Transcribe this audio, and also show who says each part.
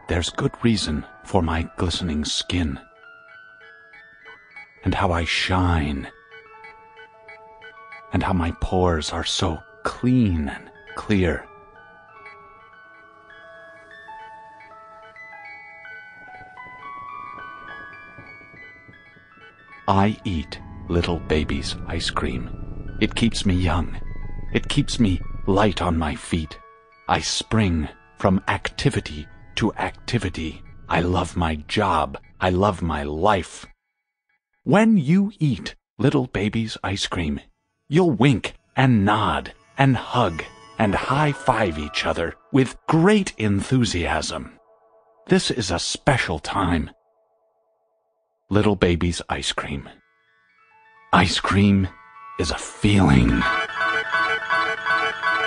Speaker 1: There's good reason for my glistening skin, and how I shine, and how my pores are so clean and clear. I eat little baby's ice cream. It keeps me young. It keeps me light on my feet. I spring from activity to activity. I love my job. I love my life. When you eat little baby's ice cream, you'll wink and nod and hug and high-five each other with great enthusiasm. This is a special time. Little baby's ice cream. Ice cream is a feeling.